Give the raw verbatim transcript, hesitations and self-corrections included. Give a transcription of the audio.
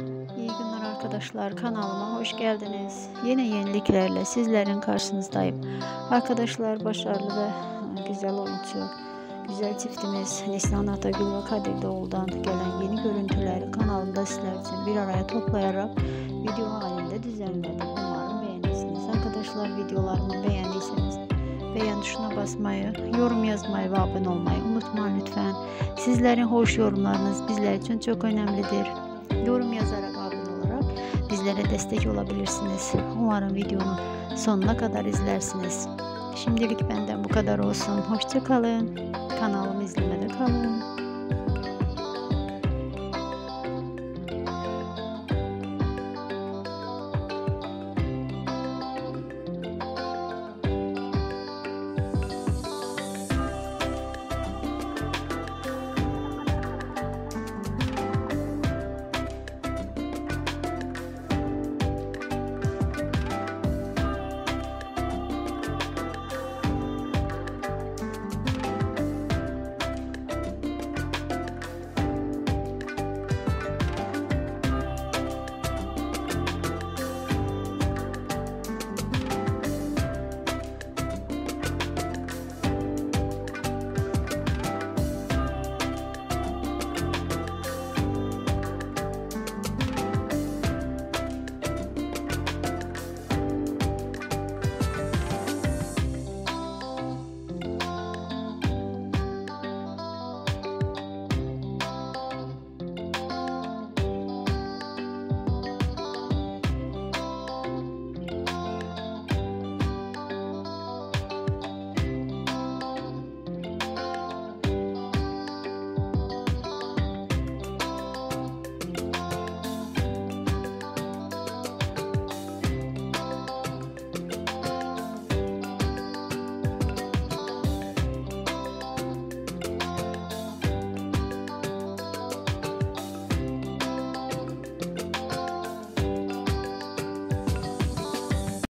İyi günler arkadaşlar, kanalıma hoş geldiniz. Yine yeniliklerle sizlerin karşınızdayım. Arkadaşlar, başarılı ve güzel oyuncu, güzel çiftimiz Neslihan Atagül ve Kadir Doğulu'dan gelen yeni görüntüleri kanalımda sizler için bir araya toplayarak video halinde düzenledim. Umarım beğenirsiniz. Arkadaşlar, videolarımı beğendiyseniz beğen tuşuna basmayı, yorum yazmayı ve abone olmayı unutmayın lütfen. Sizlerin hoş yorumlarınız bizler için çok önemlidir. Yorum yazarak, abone olarak bizlere destek olabilirsiniz. Umarım videonun sonuna kadar izlersiniz. Şimdilik benden bu kadar olsun. Hoşça kalın. Kanalımı izlemede kalın.